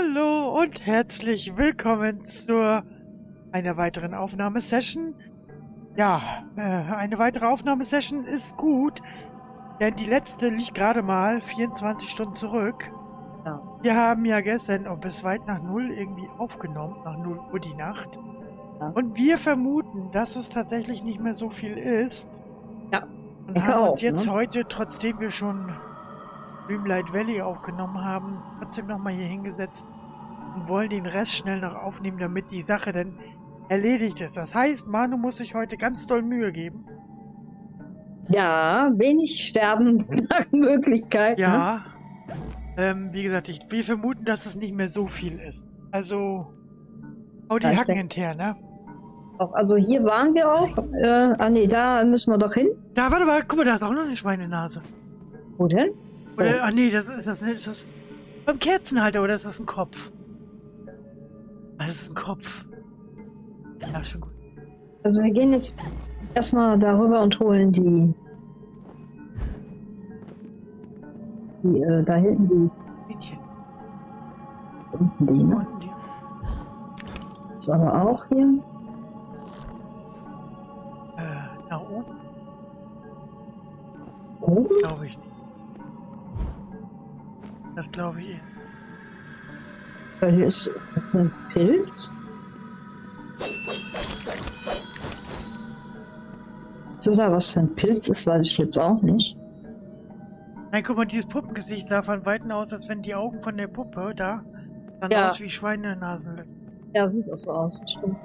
Hallo und herzlich willkommen zu einer weiteren Aufnahmesession. Ja, eine weitere Aufnahmesession ist gut, denn die letzte liegt gerade mal 24 Stunden zurück. Ja. Wir haben ja gestern bis weit nach 0 irgendwie aufgenommen, nach 0 Uhr die Nacht. Ja. Und wir vermuten, dass es tatsächlich nicht mehr so viel ist. Ja, Und ich haben auch, uns jetzt ne? heute, trotzdem wir schon Dreamlight Valley aufgenommen haben, trotzdem nochmal hier hingesetzt und wollen den Rest schnell noch aufnehmen, damit die Sache dann erledigt ist. Das heißt, Manu muss sich heute ganz doll Mühe geben. Ja, wenig sterben nach Möglichkeit. Ja. Wie gesagt, wir vermuten, dass es nicht mehr so viel ist. Also, hau die Ja, ich Hacken denk- hinterher, ne? Auch, also hier waren wir auch. Nee, da müssen wir doch hin. Da, warte mal, guck mal, da ist auch noch eine Schweinenase. Wo denn? Oder, ach nee, das ist das nicht. Ist das beim Kerzenhalter oder ist das ein Kopf? Ah, das ist ein Kopf. Ja, schon gut. Also wir gehen jetzt erstmal darüber und holen die da hinten Mädchen. die, ne? Unten die. Das aber auch hier. Nach oben? Oben? Glaube ich nicht. Das glaube ich eher. Weil hier ist ein Pilz. So, da was für ein Pilz ist, weiß ich jetzt auch nicht. Nein, guck mal, dieses Puppengesicht sah von Weitem aus, als wenn die Augen von der Puppe da sahen Ja. aus wie Schweinenasen. Ja, sieht auch so aus, das stimmt.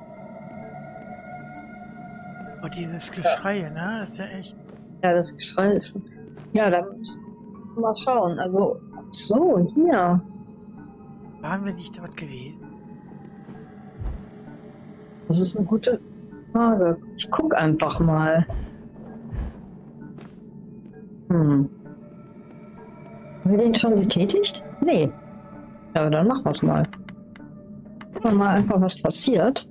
Oh, dieses Geschrei, ne? Das ist ja echt. Ja, das Geschrei ist schon. Ja, da müssen wir mal schauen. Also, so, hier. Waren wir nicht dort gewesen? Das ist eine gute Frage. Ich guck einfach mal. Haben wir den schon getätigt? Nee. Ja, dann machen wir es mal. Gucken wir mal einfach, was passiert.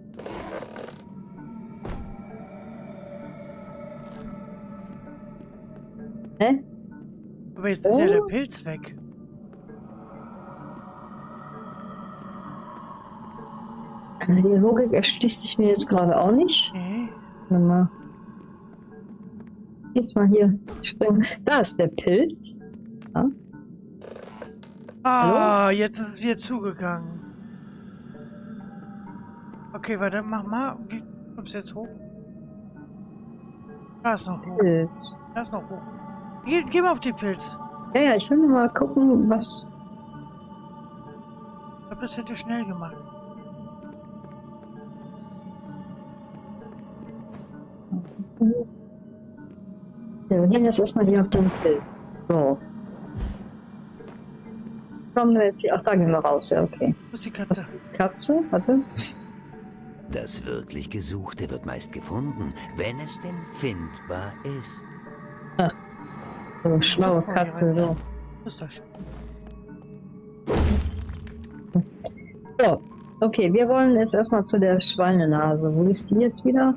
Hä? Aber jetzt ist ja Oh. der Pilz weg. Die Logik erschließt sich mir jetzt gerade auch nicht. Okay. Warte mal. Jetzt mal hier springen. Da ist der Pilz. Ja. Ah, jetzt ist es wieder zugegangen. Okay, warte, mach mal. Wie kommst du jetzt hoch? Da ist noch hoch. Pilz. Da ist noch hoch. Geh mal auf den Pilz. Ja, ja, ich will nur mal gucken, was. Ich glaube, das hätte schnell gemacht. Ja, wir gehen jetzt erstmal hier auf den Pilz. So. Kommen wir jetzt hier. Ach, da gehen wir raus. Ja, okay. Wo ist die Was? Katze? Katze? Warte. Das wirklich Gesuchte wird meist gefunden, wenn es denn findbar ist. So, schlaue Katze. So. Was ist das? So. Okay, wir wollen jetzt erstmal zu der Schweinenase. Wo ist die jetzt wieder?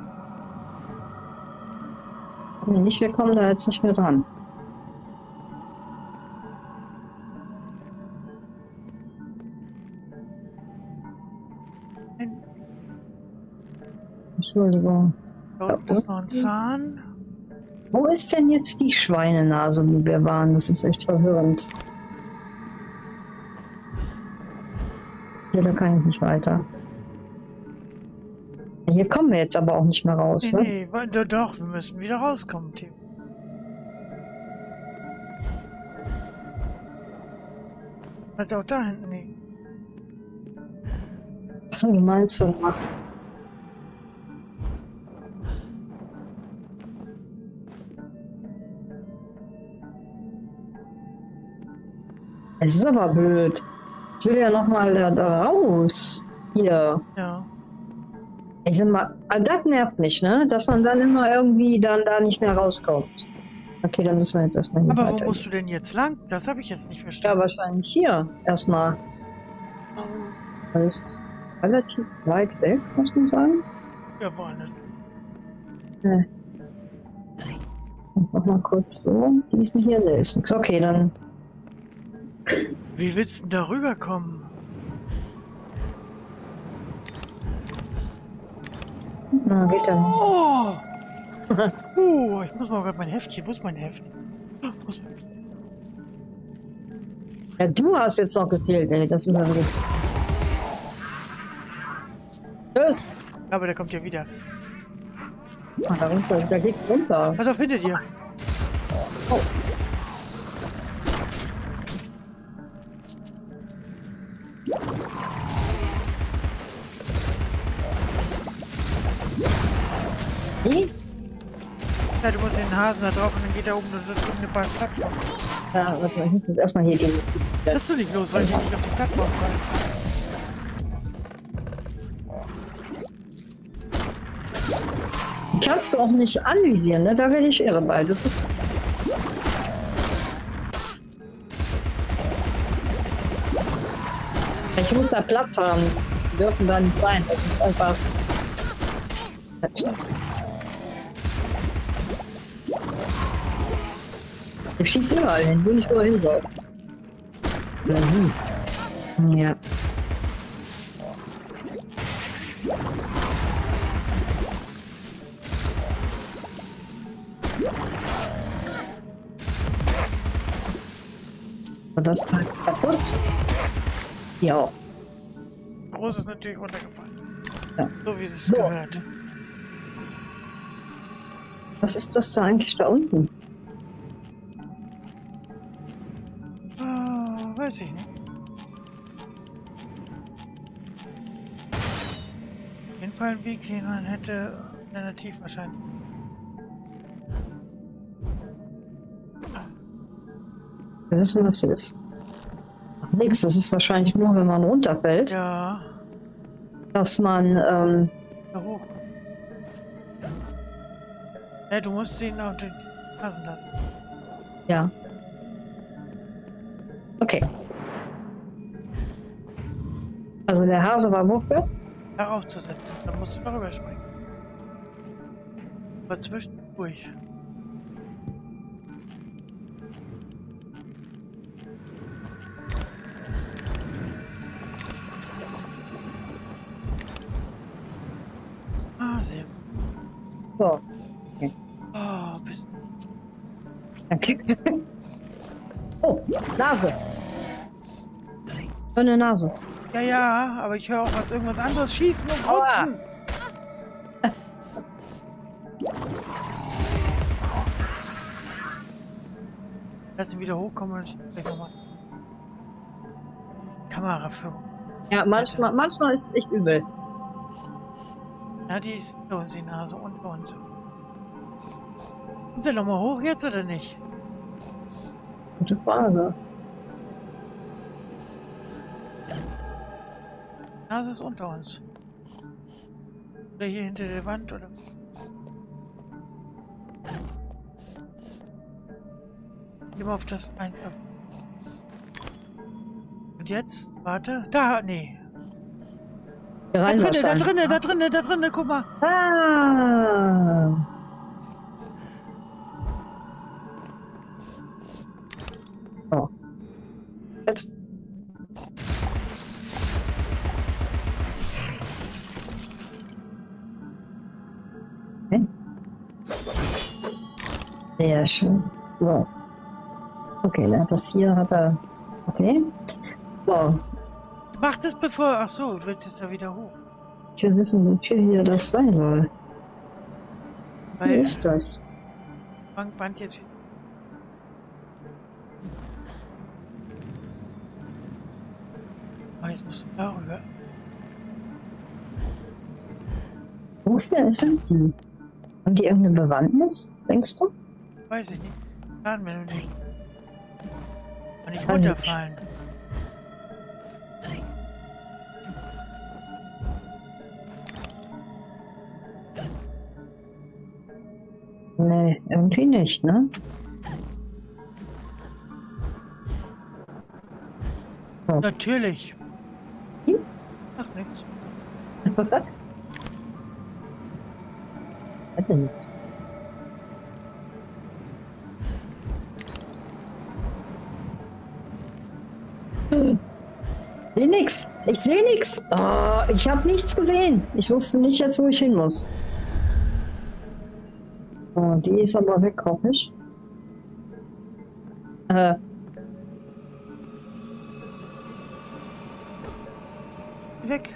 Nee, nicht, wir kommen da jetzt nicht mehr dran. Entschuldigung. Da unten ist noch ein Zahn. Wo ist denn jetzt die Schweinenase, wo wir waren? Das ist echt verwirrend. Hier, da kann ich nicht weiter. Hier kommen wir jetzt aber auch nicht mehr raus, ne? Nee, doch, wir müssen wieder rauskommen, Tim. Also auch da hinten nicht. Was du meinst du? Ach. Es ist aber blöd. Ich will ja nochmal da raus. Hier. Ja. Ich sag mal, das nervt mich, ne? Dass man dann immer irgendwie dann da nicht mehr rauskommt. Okay, dann müssen wir jetzt erstmal hier Aber wo weiter. musst du denn jetzt lang? Das habe ich jetzt nicht Ja, verstanden. wahrscheinlich hier erstmal. Das ist relativ weit weg, muss man sagen. Ja, woanders. Mach mal kurz so. Die ist nicht hier, ne, ist nix. Okay, dann. Wie willst du denn da rüberkommen? Na, geht ja. Oh! Ich muss mal gerade mein Heftchen. Wo ist mein Heft? Wo ist mein... Ja, du hast jetzt noch gefehlt, ey. Das ist ja wirklich. Tschüss! Aber der kommt ja wieder. Ah, da geht's runter. Pass auf, hinter dir. Oh. Wie? Ja, du musst den Hasen da drauf und dann geht da oben eine Plattform. Ja, warte mal, ich muss jetzt erstmal hier gehen. Bist du nicht los, weil ich nicht auf die Plattform fall. Die kannst du auch nicht anvisieren, ne? Da werde ich irre bei. Das ist. Ich muss da Platz haben. Die dürfen da nicht sein. Das ist einfach. Ich schießt überall hin, wo nicht hin soll. Oder sie. Ja. War das Teil kaputt? Ja. Groß ist natürlich runtergefallen. Ja. So wie sich's So. gehört. Was ist das da eigentlich da unten? Weiß ich nicht. Auf jeden Fall ein Weg, den man hätte alternativ wahrscheinlich. Wir wissen, was das ist. Ach, nix, das ist wahrscheinlich nur, wenn man runterfällt, Ja, dass man, da hoch. Ja, du musst ihn auf den Hasen lassen. ja. Okay. Also der Hase war wofür? Darauf zu setzen. Dann musst du darüber springen. Aber zwischendurch. Ah, sehr gut. So. Oh, bist Danke. Oh, Nase. Schöne Nase. Ja, ja, aber ich höre auch irgendwas anderes schießen und Aua. rutschen. Lass ihn wieder hochkommen und gleich nochmal. Kameraführung. Ja, manchmal ist es echt übel. Ja, die ist unter uns, die Nase unter uns. Kommt der nochmal hoch jetzt oder nicht? Gute Frage. Die Nase ist unter uns. Oder hier hinter der Wand oder. Geh mal auf das ein. Und jetzt, warte. Da, nee. Hier Da rein drinnen, da wahrscheinlich. drinnen, da drinnen, da drinnen, guck mal. Ah. Oh. Jetzt. Okay. Sehr schön. So. Okay, ne, das hier hat er. Okay. So. Mach das bevor. Ach so, du willst jetzt da wieder hoch. Ich will wissen, wofür hier das sein soll. Wo Weil ist das? Bankband jetzt. Oh, jetzt musst du darüber. Wofür sind die? Haben die irgendeine Bewandtnis, denkst du? Weiß ich nicht. Fahren wir nur nicht. Und nicht Kann nicht. runterfallen. Nee, irgendwie nicht, ne? Oh. Natürlich. Hm? Ach, nichts. Weiß ich nicht. Ich sehe nix. Ich sehe nix. Oh, ich habe nichts gesehen. Ich wusste nicht jetzt, wo ich hin muss. Oh, die ist aber weg, hoffe ich. Weg.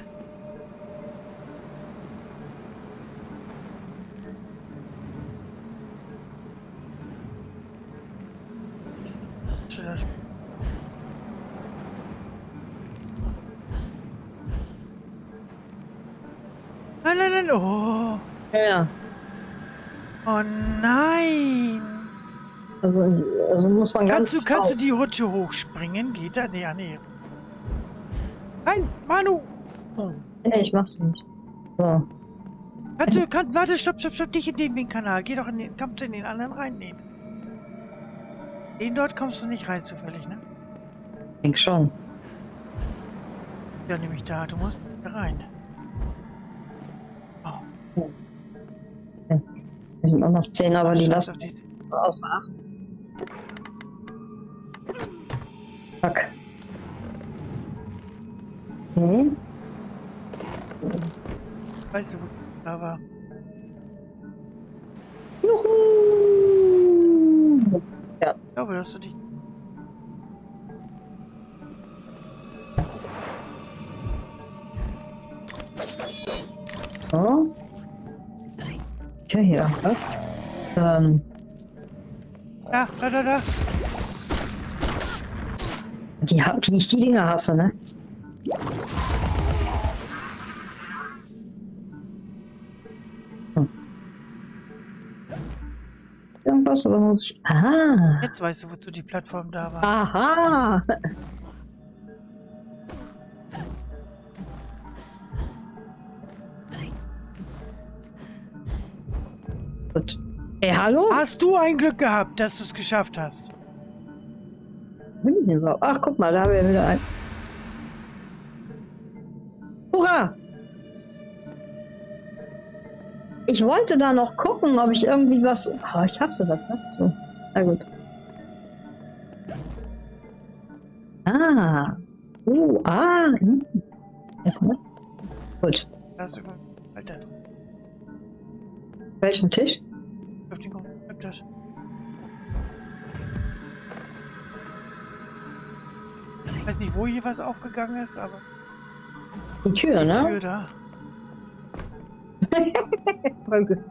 Nein, nein, nein. Oh. Ja. Oh nein. Also muss man ganz... Kannst du die Rutsche hochspringen? Geht da? Nee, nee. Nein, Manu. Oh. Nee, ich mach's nicht. So. Warte, stopp, nicht in den Kanal. Geh doch kommst in den anderen rein. Nee. Den dort kommst du nicht rein zufällig, ne? Ich denk schon. Ja, nämlich da. Du musst da rein. Oh. Okay. Wir sind auch noch 10, aber die lassen auf die... außer Acht. Fuck. Okay. Weißt du, wo da war? Juhu! Ja. Ich glaube, dass du dich... So. Tja, hier, was? Da. Wie ich die Dinger hasse, ne? Irgendwas, oder muss ich... Aha! Jetzt weißt du, wozu die Plattform da war. Aha! Gut. Hey, hallo? Hast du ein Glück gehabt, dass du es geschafft hast? Ach, guck mal, da haben wir wieder ein. Hurra! Ich wollte da noch gucken, ob ich irgendwie was... Oh, ich hasse das, ne? So, na gut. Ah. Hm. Ja, gut. Das ist Alter, Welchen Tisch? auf den Schreibtisch. Ich weiß nicht, wo hier was aufgegangen ist, aber... Die Tür, Die ne? Tür da. Voll gut.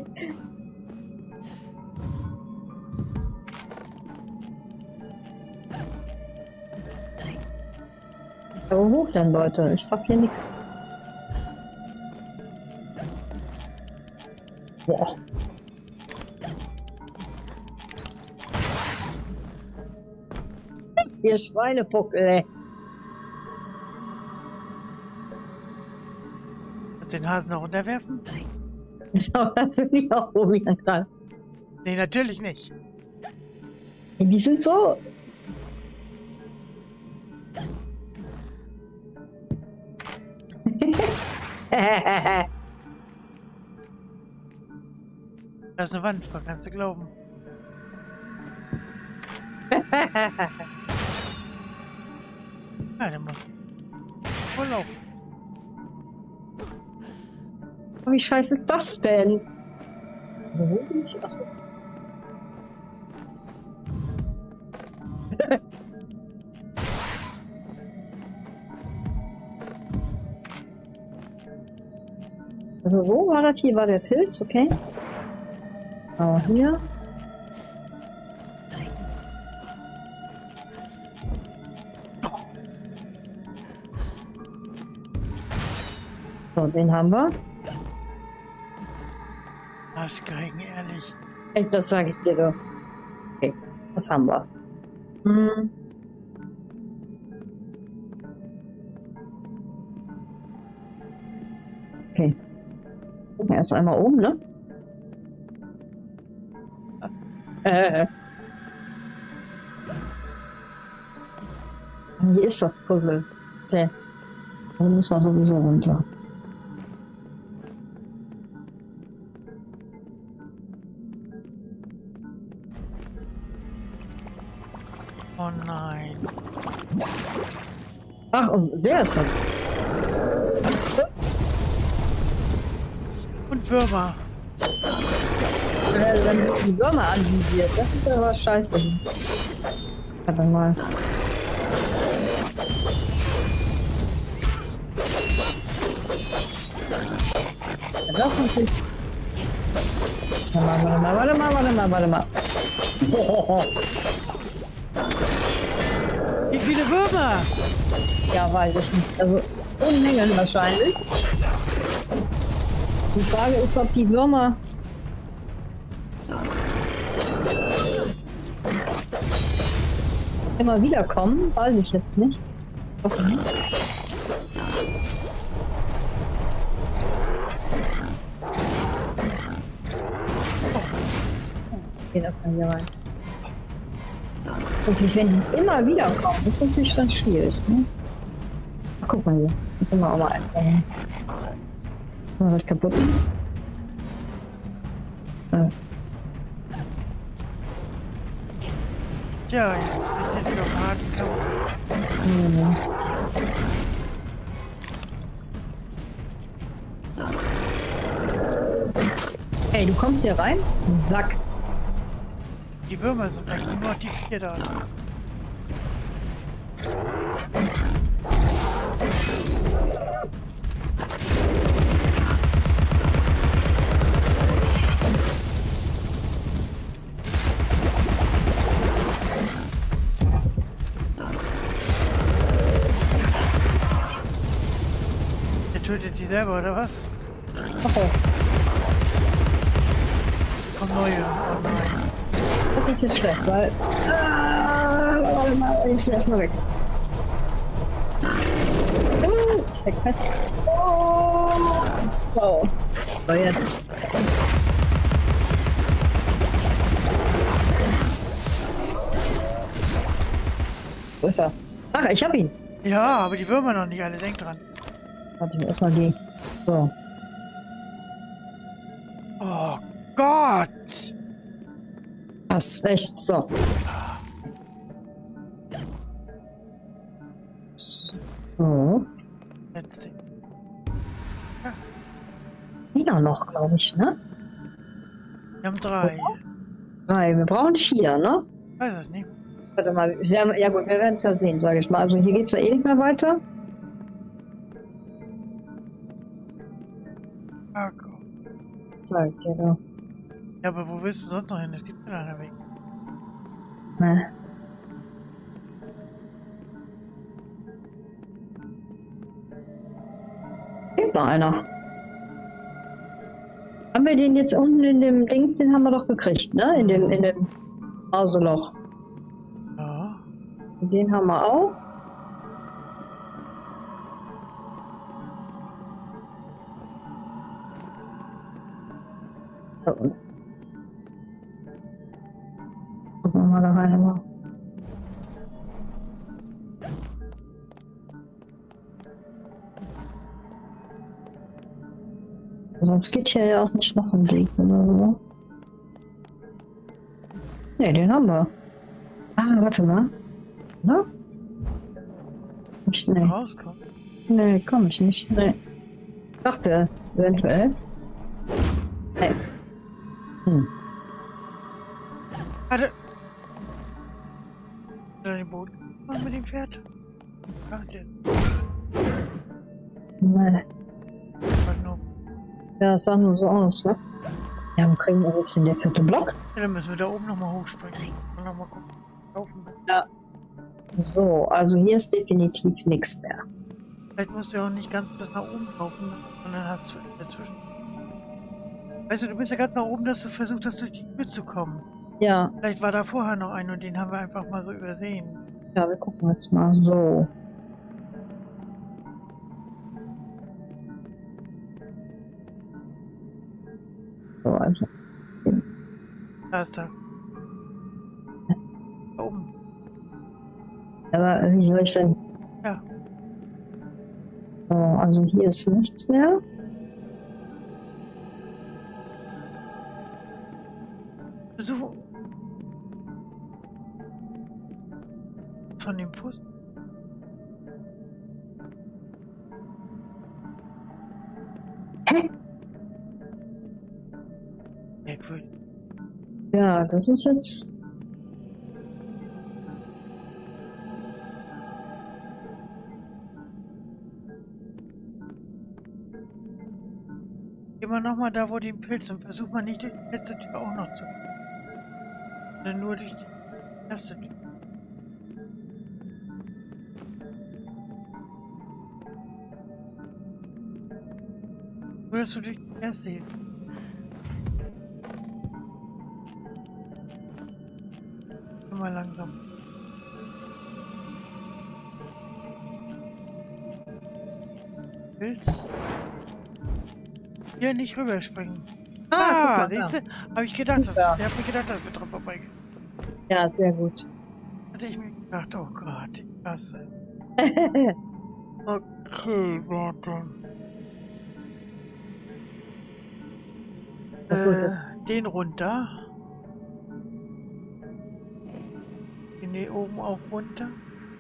Aber hoch denn, Leute? Ich hab hier nichts. Boah. Ihr Schweinepuckel, ey. Und den Hasen noch runterwerfen? Schau, das will ich auch probieren gerade. Nee, natürlich nicht. Die sind so... Da ist eine Wand, kannst du glauben. Ja, der muss voll laufen. Wie scheiße ist das denn? Wo bin ich? Achso. Also wo war das? Hier war der Pilz, okay. Aber hier. So, den haben wir. Arschgeigen, ehrlich. Echt, das sage ich dir doch. Okay, was haben wir? Hm. Okay. Gucken wir erst einmal oben, ne? Hier ist das Puzzle. Okay. Also müssen wir sowieso runter. Oh nein. Ach, und wer ist das? Und Würmer. Dann die Würmer anvisiert. Das ist aber scheiße. Warte mal. Ja, das ist nicht. Warte mal. Oh. Wie viele Würmer? Ja, weiß ich nicht. Also Unmengen wahrscheinlich. Die Frage ist, ob die Würmer immer wieder kommen. Weiß ich jetzt nicht. Okay. Gehen erstmal hier rein. Natürlich, wenn die immer wieder kommen, ist das natürlich ganz schwierig. Ne? Ach, guck mal hier. Ich kann auch mal einfangen. Mal was kaputt. Tja, jetzt liegt der wieder auf harten Kampf. Hey, du kommst hier rein? Du Sack. Die Würmer sind eigentlich nur die 4 da. Der tötet die selber, oder was? Okay. Kommt neue. Oh nein. Das ist jetzt schlecht, weil... warte mal, ich muss erstmal weg. Ich steck fest. Oh. Wow. So, jetzt. Wo ist er? Ach, ich hab ihn. Ja, aber die Würmer noch nicht alle, denk dran. Warte, ich erstmal die. So. Oh Gott! Passt, echt. So. So. Letzte. Wieder noch, glaube ich, ne? Wir haben 3. 3. Wir brauchen 4, ne? Weiß es nicht. Warte mal. Ja gut, wir werden es ja sehen, sage ich mal. Also hier geht's ja eh nicht mehr weiter. Ah, Gott. Sag ich dir doch. Ja, aber wo willst du sonst noch hin? Es gibt keinen anderen Weg. Ne. Fehlt noch einer. Haben wir den jetzt unten in dem Dings, den haben wir doch gekriegt, ne? In dem Mauseloch. Ja. Den haben wir auch. Da unten. Gucken wir mal da rein. Aber. Sonst geht hier ja auch nicht noch ein Weg oder so. Ne, den haben wir. Ah, warte mal. Ne? Nee. Rauskommen. Nee, komm ich nicht. Nee. Dachte, eventuell. Nee. Warte! Oder den Boden machen mit dem Pferd? Ach, der. Nee. Warte nur. Ja, es sah nur so aus, ne? Ja, wo kriegen wir jetzt denn der 4. Block? Ja, dann müssen wir da oben nochmal hochspringen. Und nochmal gucken. Laufen. Ja. So, also hier ist definitiv nichts mehr. Vielleicht musst du ja auch nicht ganz bis nach oben laufen, sondern hast du dazwischen. Weißt du bist ja ganz nach oben, dass du versucht hast, durch die Tür zu kommen. Ja, Vielleicht war da vorher noch ein und den haben wir einfach mal so übersehen. ja, wir gucken jetzt mal so. So, also. Da ist er. Da oben. Aber wie soll ich denn? Ja. So, also hier ist nichts mehr. So. Von dem Fuß. Hä? Merkwürdig. Ja, das ist jetzt. Gehen wir nochmal da, wo die Pilze und versuch mal nicht durch die letzte Tür auch noch zu gehen. Sondern nur durch die erste Tür. Nur, dass du durch die erste hier. Immer langsam. Pilz. Hier nicht rüberspringen. Guck Ah, mal, siehst da. du? Habe ich gedacht, Ja. der hat mir gedacht, dass wir dran vorbeigehen. Ja, sehr gut. Hatte ich mir gedacht, oh Gott, die Kasse. Okay, warte. Was gut ist. Den runter. Den hier oben auch runter.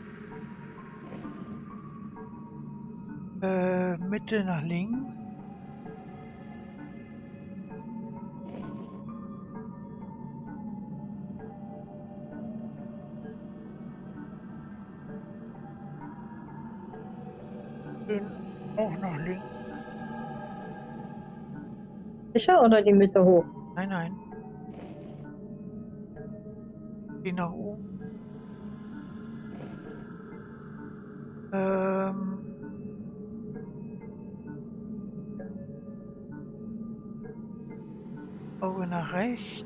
Mitte nach links. Den auch nach links. Sicher oder die Mitte hoch? Nein, nein. Den nach oben. Auge nach rechts.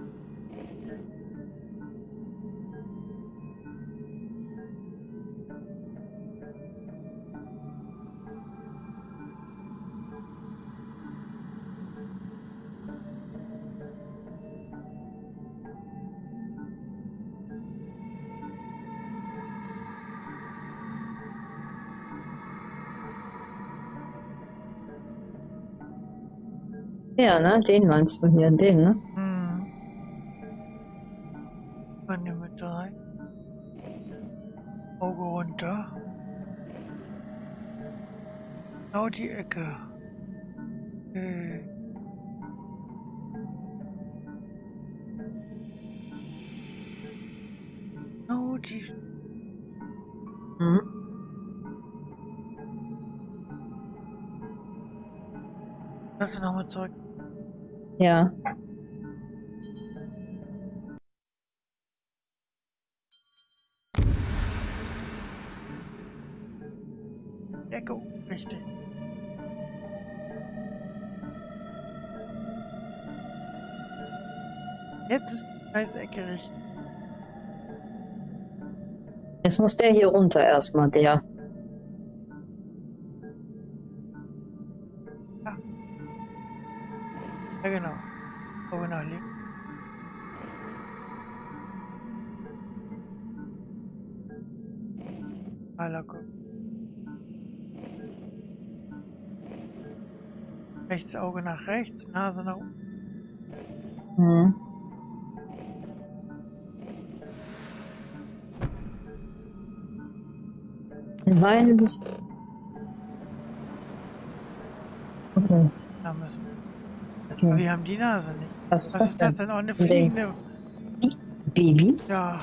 Ja, ne? Den meinst du hier, den, ne? Von der Mitte rein. Auge runter. Genau die Ecke. Genau die. Mhm. Lass uns nochmal zurück. Ja. Ecke richtig. Jetzt ist die scheiß Ecke richtig. Jetzt muss der hier runter erstmal, der. Ja, genau. Auge nach links. Guck. Rechts Auge nach rechts, Nase nach unten. Mhm. Der Wein ist. Okay. Da müssen wir. Okay. Aber wir haben die Nase nicht. Was ist Was das ist das denn? denn? Auch eine Ein Ding. fliegende. Baby? Ja.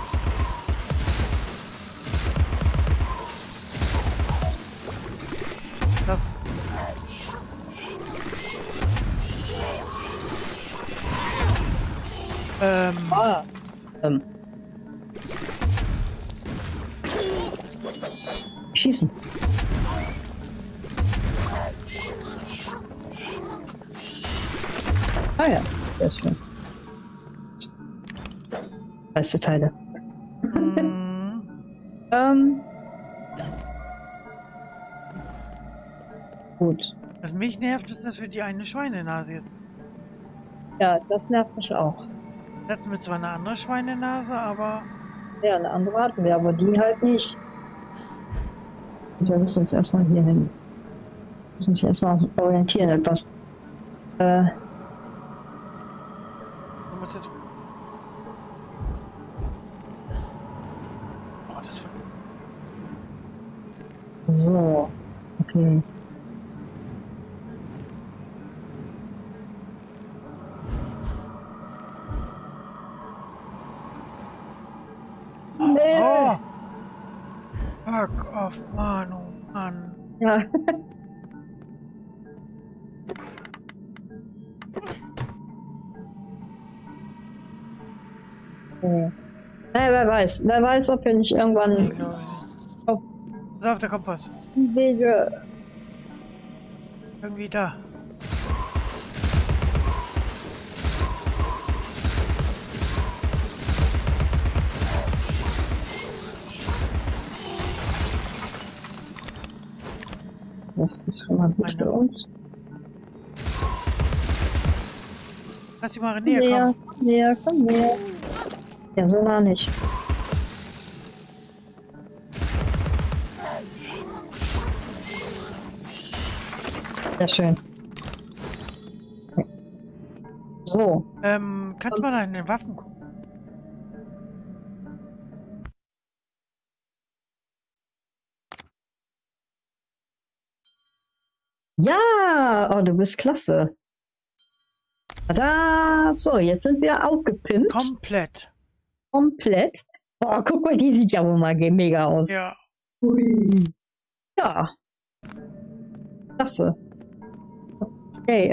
Das. Ah. Schießen. Ah ja, sehr schön. Beste Teile. Mhm. Gut. Was mich nervt, ist, dass wir die eine Schweinenase jetzt. Ja, das nervt mich auch. Jetzt hatten wir zwar eine andere Schweinenase, aber. Ja, eine andere hatten wir, aber die halt nicht. Und wir müssen uns erstmal hier hin. Wir müssen uns erstmal orientieren etwas. Du musst jetzt. Oh, das war. So. Okay. Fuck off, Mann, oh Mann. Ja. Okay. Naja, wer weiß, ob wir nicht Nee, irgendwann glaube ich nicht. auf Pass auf, da kommt was. die Wege. Irgendwie da. Das ist schon mal gut für uns. Lass die mal näher kommen. Näher, komm näher. Ja, so nah nicht. Sehr schön. Okay. So. Kannst du mal in den Waffen gucken? Ja! Oh, du bist klasse. Tada! So, jetzt sind wir aufgepimpt. Komplett. Komplett. Oh, guck mal, die sieht ja wohl mal mega aus. Ja. Ui. Ja. Klasse. Okay,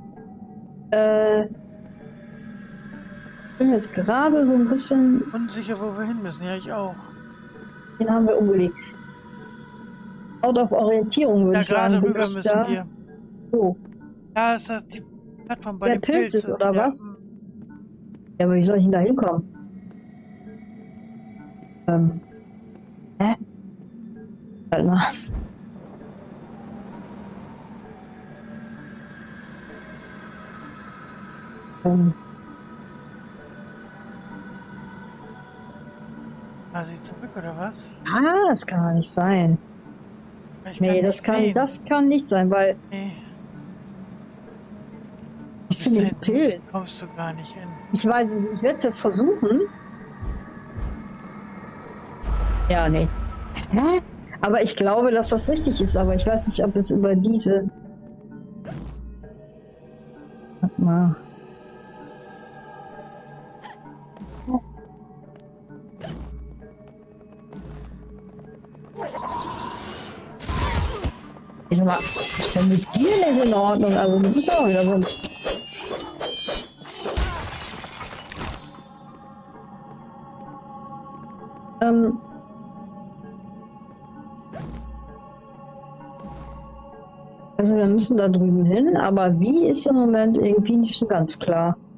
ich bin jetzt gerade so ein bisschen. Unsicher, wo wir hin müssen. Ja, ich auch. Den haben wir umgelegt. Out of Orientierung würde Da ich gerade sagen. rüber bin ich müssen da. wir. So. Da ist das die Plattform bei Der den Pilz ist, Pilzen. oder Ja. was? Ja, aber wie soll ich denn da hinkommen? Hä? Warte mal. War sie zurück, oder was? Das kann doch nicht sein. Ich Nee, nicht sehen. das kann nicht sein, weil. Nee, Was ist denn da ein hinten Pilz? kommst du gar nicht hin. Ich weiß es nicht, ich werde es versuchen. Ja, nee. Hä? Aber ich glaube, dass das richtig ist, aber ich weiß nicht, ob es über diese. Warte mal. Ich sag mal, was ist denn mit dir nicht in Ordnung? Also, du bist auch wieder so ein. Also wir müssen da drüben hin, aber wie ist im Moment irgendwie nicht so ganz klar.